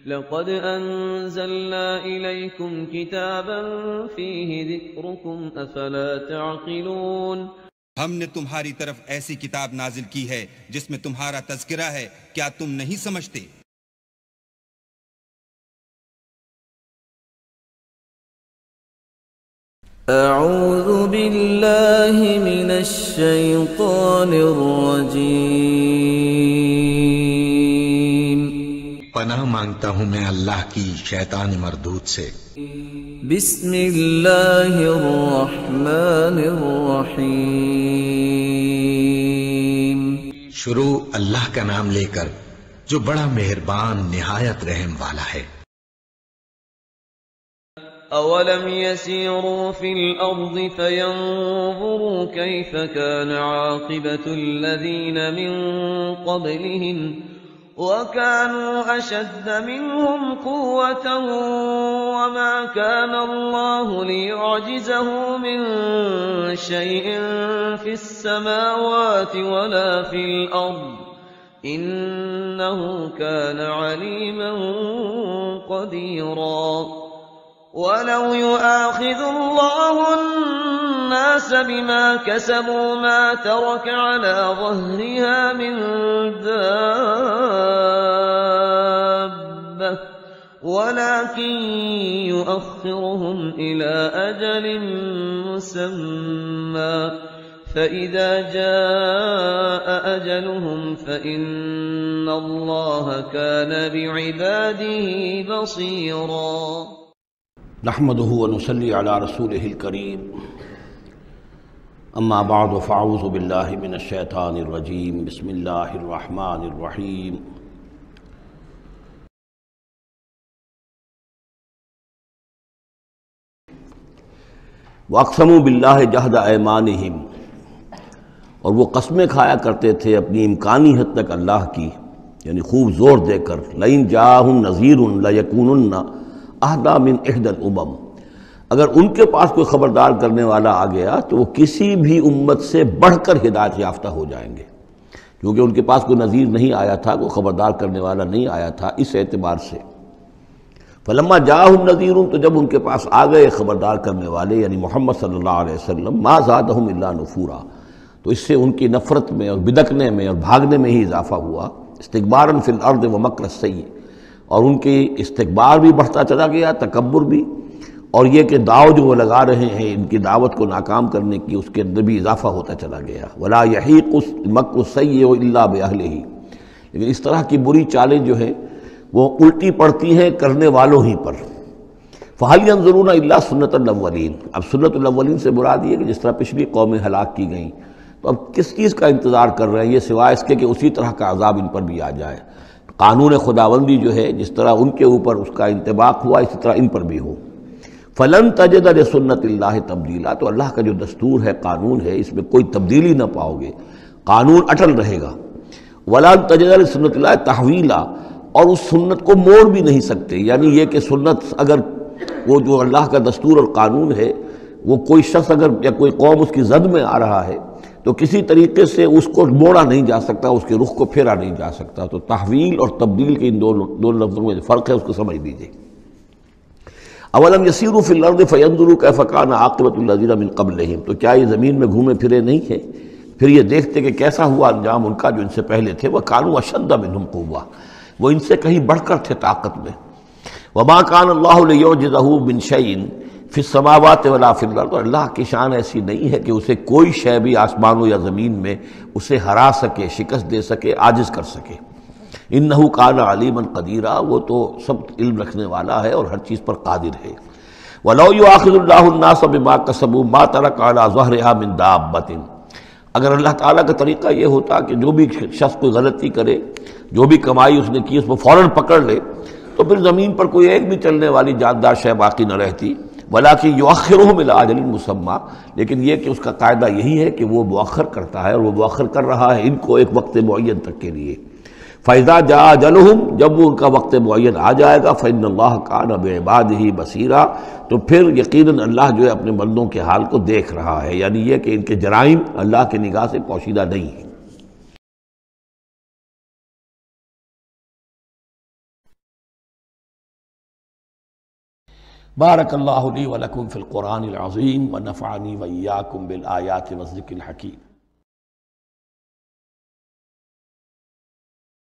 لقد أنزلنا إليكم كتابا فيه ذكركم أفلا تعقلون۔ ہم نے تمہاری طرف ایسی کتاب نازل کی ہے جس میں تمہارا تذکرہ ہے، کیا تم نہیں سمجھتے؟ اعوذ باللہ من الشیطان الرجیم۔ پناہ مانگتا ہوں میں اللہ کی شیطان مردود سے۔ بسم اللہ الرحمن الرحیم۔ شروع اللہ کا نام لے کر جو بڑا مہربان نہایت رحم والا ہے۔ اولم يسيروا في الارض فينظروا كيف كان عاقبة الذين من قبلهم وكانوا اشد منهم قوة وما كان الله ليعجزه من شيء في السماوات ولا في الارض انه كان عليما قديرا۔ وَلَوْ يُؤَاخِذُ اللَّهُ النَّاسَ بِمَا كَسَبُوا مَا تَرَكَ عَلَى ظَهْرِهَا مِن دَابَّةٍ وَلَكِن يُؤَخِّرُهُمْ إِلَى أَجَلٍ مُّسَمًّى فَإِذَا جَاءَ أَجَلُهُمْ فَإِنَّ اللَّهَ كَانَ بِعِبَادِهِ بَصِيرًا۔ نحمده ونصلي على رسوله الكريم اما بعد فاعوذ بالله من الشيطان الرجيم بسم الله الرحمن الرحيم۔ واقسموا بالله جهد ايمانهم، اور وہ قسمیں کھایا کرتے تھے اپنی امکانی حد تک اللہ کی، یعنی خوب زور دے کر، لئن جاءهم نذير ليكونن اہدا من احدى الامم، اگر ان کے پاس کوئی خبردار کرنے والا آ گیا تو وہ کسی بھی امت سے بڑھ کر ہدایت یافتہ ہو جائیں گے، کیونکہ ان کے پاس کوئی نذیر نہیں آیا تھا، کوئی خبردار کرنے والا نہیں آیا تھا، اس اعتبار سے۔ فلما جاءهم نذیر، تو جب ان کے پاس آ گئے خبردار کرنے والے یعنی محمد صلی اللہ علیہ وسلم، ما زادهم الا نفورا، تو اس سے ان کی نفرت میں اور بدکنے میں اور بھاگنے میں ہی اضافہ ہوا، استکبارا فی الارض ومکر السیء، اور ان کی استکبار بھی بڑھتا چلا گیا، تکبر بھی، اور یہ کہ دعوت جو وہ لگا رہے ہیں ان کی دعوت کو ناکام کرنے کی، اس کے اندر بھی اضافہ ہوتا چلا گیا۔ ولا یحیق المکر السیء الا باہلہ، لیکن اس طرح کی بری چالیں جو ہیں وہ الٹی پڑتی ہیں کرنے والوں ہی پر۔ فہل ینظرون الا سنت الاولین، اب سنت الاولین سے مراد یہ کہ جس طرح پچھلی قومیں ہلاک کی گئیں، تو اب کس چیز کا انتظار کر رہے ہیں یہ سوائے اس کے کہ اسی طرح کا عذاب ان پر بھی آ جائے۔ قانون خداوندی جو ہے جس طرح ان کے اوپر اس کا انطباق ہوا اسی طرح ان پر بھی ہو۔ فلن تجد لسنت اللہ تبدیلا، تو اللہ کا جو دستور ہے، قانون ہے، اس میں کوئی تبدیلی نہ پاؤ گے، قانون اٹل رہے گا۔ ولن تجد لسنت اللہ تحویلا، اور اس سنت کو موڑ بھی نہیں سکتے، یعنی یہ کہ سنت اگر وہ جو اللہ کا دستور اور قانون ہے وہ کوئی شخص اگر یا کوئی قوم اس کی زد میں آ رہا ہے تو کسی طریقے سے اس کو موڑا نہیں جا سکتا، اس کے رخ کو پھیرا نہیں جا سکتا۔ تو تحویل اور تبدیل کے ان دو لفظوں میں فرق ہے، اس کو سمجھ لیجیے۔ اولم یسیروا فی الارض فینظروا کیف کان عاقبۃ الذین من قبلہم، تو کیا یہ زمین میں گھومے پھرے نہیں ہیں پھر یہ دیکھتے کہ کیسا ہوا انجام ان کا جو ان سے پہلے تھے۔ وکانوا اشد منہم قوۃ، وہ ان سے کہیں بڑھ کر تھے طاقت میں۔ وما کان اللہ لیعجزہ من شیء فی السماوات ولا فی الارض، اور اللہ کی شان ایسی نہیں ہے کہ اسے کوئی شے بھی آسمانوں یا زمین میں اسے ہرا سکے، شکست دے سکے، عاجز کر سکے۔ انہ کان علیما قدیرا، وہ تو سب علم رکھنے والا ہے اور ہر چیز پر قادر ہے۔ ولو یؤاخذ اللہ الناس بما کسبوا ما ترک علی ظہرها من دابۃ، اگر اللہ تعالیٰ کا طریقہ یہ ہوتا کہ جو بھی شخص کوئی غلطی کرے، جو بھی کمائی اس نے کی اس کو فوراً پکڑ لے، تو پھر زمین پر کوئی ایک بھی چلنے والی جاندار شے باقی نہ رہتی۔ وَلَكِنْ يُؤَخِّرُهُمْ إِلَىٰ أَجَلٍ مُّسَمًّى، لیکن یہ کہ اس کا قاعدہ یہی ہے کہ وہ مؤخر کرتا ہے، اور وہ مؤخر کر رہا ہے ان کو ایک وقت معین تک کے لیے۔ فَإِذَا جَاءَ أَجَلُهُمْ، جب وہ ان کا وقت معین آ جائے گا، فَإِنَّ اللَّهَ كَانَ بِعِبَادِهِ بَصِيرًا، تو پھر یقیناً اللہ جو ہے اپنے بندوں کے حال کو دیکھ رہا ہے، یعنی یہ کہ ان کے جرائم اللہ کی نگاہ سے پوشیدہ نہیں ہیں۔ بارک اللہ لی ولکم فی القرآن العظیم ونفعنی وإیاکم بالآیات والذکر الحکیم۔